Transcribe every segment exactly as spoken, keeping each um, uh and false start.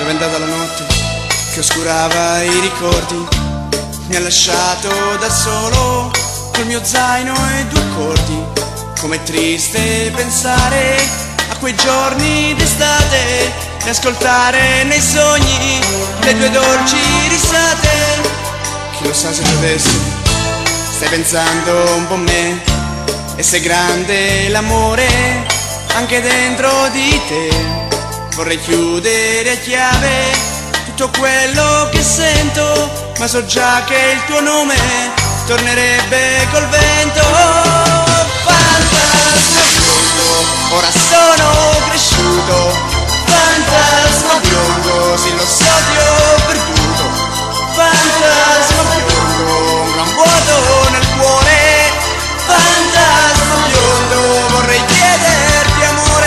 bendata la notte che oscurava i ricordi, mi ha lasciato da solo col mio zaino e due accordi. Com'è triste pensare a quei giorni d'estate e ascoltare nei sogni le tue dolci risate. Chi lo sa se tu adesso stai pensando un po' a me, e se è grande l'amore anche dentro di te. Vorrei chiudere a chiave tutto quello che sento, ma so già che il tuo nome tornerebbe col vento. Fantasma biondo, ora sono cresciuto. Fantasma biondo, sì lo so ti ho perduto. Fantasma biondo, un gran vuoto nel cuore. Fantasma biondo, vorrei chiederti amore.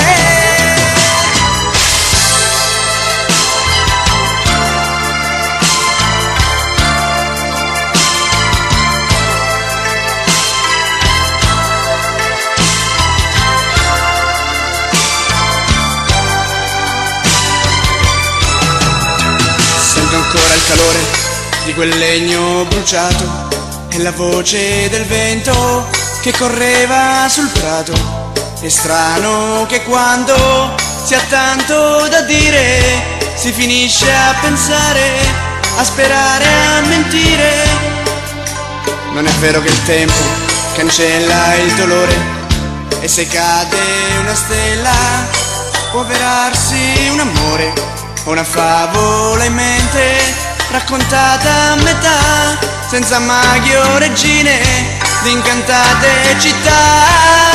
Sento ancora il calore di quel legno bruciato e la voce del vento che correva sul prato. È strano che quando si ha tanto da dire si finisce a pensare, a sperare, a mentire. Non è vero che il tempo cancella il dolore, e se cade una stella può avverarsi un amore o una favola in mente, raccontata a metà, senza maghi o regine di incantate città.